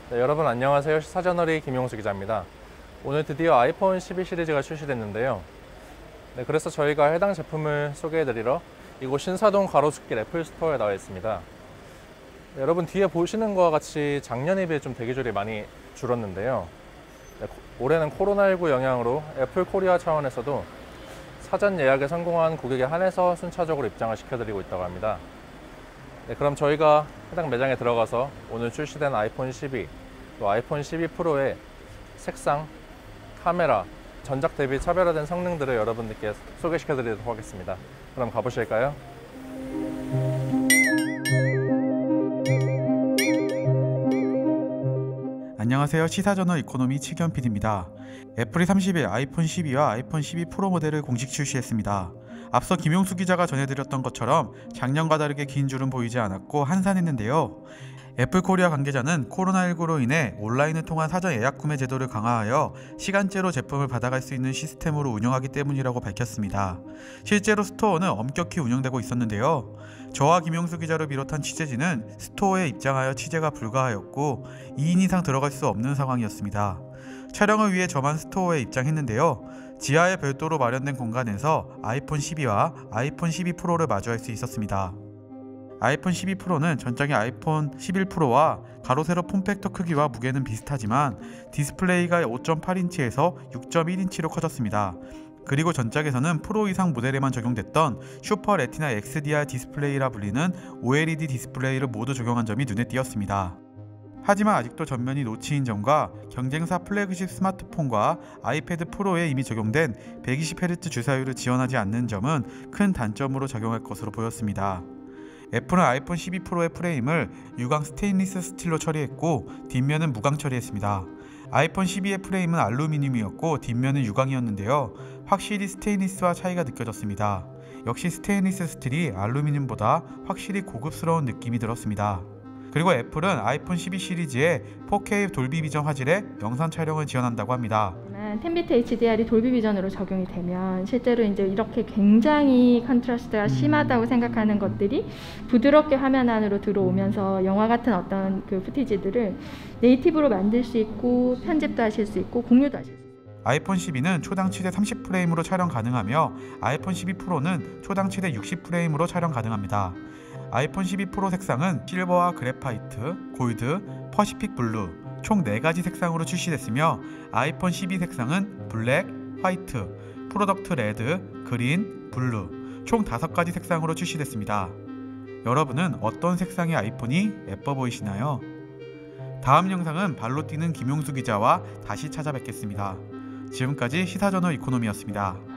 네, 여러분 안녕하세요. 시사저널의 김용수 기자입니다. 오늘 드디어 아이폰 12 시리즈가 출시됐는데요. 네, 그래서 저희가 해당 제품을 소개해드리러 이곳 신사동 가로수길 애플스토어에 나와 있습니다. 네, 여러분 뒤에 보시는 것과 같이 작년에 비해 좀 대기줄이 많이 줄었는데요. 네, 올해는 코로나19 영향으로 애플 코리아 차원에서도 사전 예약에 성공한 고객에 한해서 순차적으로 입장을 시켜드리고 있다고 합니다. 네, 그럼 저희가 해당 매장에 들어가서 오늘 출시된 아이폰 12, 또 아이폰 12 프로의 색상, 카메라, 전작 대비 차별화된 성능들을 여러분들께 소개시켜 드리도록 하겠습니다. 그럼 가보실까요? 안녕하세요. 시사저널 이코노미 치견 PD입니다. 애플이 30일 아이폰 12와 아이폰 12 프로 모델을 공식 출시했습니다. 앞서 김용수 기자가 전해드렸던 것처럼 작년과 다르게 긴 줄은 보이지 않았고 한산했는데요. 애플 코리아 관계자는 코로나19로 인해 온라인을 통한 사전 예약 구매 제도를 강화하여 시간제로 제품을 받아갈 수 있는 시스템으로 운영하기 때문이라고 밝혔습니다. 실제로 스토어는 엄격히 운영되고 있었는데요. 저와 김용수 기자를 비롯한 취재진은 스토어에 입장하여 취재가 불가하였고 2인 이상 들어갈 수 없는 상황이었습니다. 촬영을 위해 저만 스토어에 입장했는데요. 지하에 별도로 마련된 공간에서 아이폰 12와 아이폰 12 프로를 마주할 수 있었습니다. 아이폰 12 프로는 전작의 아이폰 11 프로와 가로 세로 폼팩터 크기와 무게는 비슷하지만 디스플레이가 5.8인치에서 6.1인치로 커졌습니다. 그리고 전작에서는 프로 이상 모델에만 적용됐던 슈퍼 레티나 XDR 디스플레이라 불리는 OLED 디스플레이를 모두 적용한 점이 눈에 띄었습니다. 하지만 아직도 전면이 노치인 점과 경쟁사 플래그십 스마트폰과 아이패드 프로에 이미 적용된 120Hz 주사율을 지원하지 않는 점은 큰 단점으로 작용할 것으로 보였습니다. 애플은 아이폰 12 프로의 프레임을 유광 스테인리스 스틸로 처리했고 뒷면은 무광 처리했습니다. 아이폰 12의 프레임은 알루미늄이었고 뒷면은 유광이었는데요. 확실히 스테인리스와 차이가 느껴졌습니다. 역시 스테인리스 스틸이 알루미늄보다 확실히 고급스러운 느낌이 들었습니다. 그리고 애플은 아이폰 12 시리즈에 4K 돌비 비전 화질의 영상 촬영을 지원한다고 합니다. 10비트 HDR이 돌비 비전으로 적용이 되면 실제로 이제 이렇게 굉장히 컨트라스트가 심하다고 생각하는 것들이 부드럽게 화면 안으로 들어오면서 영화 같은 어떤 그 후티지들을 네이티브로 만들 수 있고 편집도 하실 수 있고 공유도 하실 수 있어요. 아이폰 12는 초당 최대 30프레임으로 촬영 가능하며 아이폰 12 프로는 초당 최대 60프레임으로 촬영 가능합니다. 아이폰 12 프로 색상은 실버와 그래파이트, 골드, 퍼시픽 블루 총 4가지 색상으로 출시됐으며 아이폰 12 색상은 블랙, 화이트, 프로덕트 레드, 그린, 블루 총 5가지 색상으로 출시됐습니다. 여러분은 어떤 색상의 아이폰이 예뻐 보이시나요? 다음 영상은 발로 뛰는 김용수 기자와 다시 찾아뵙겠습니다. 지금까지 시사저널 이코노미였습니다.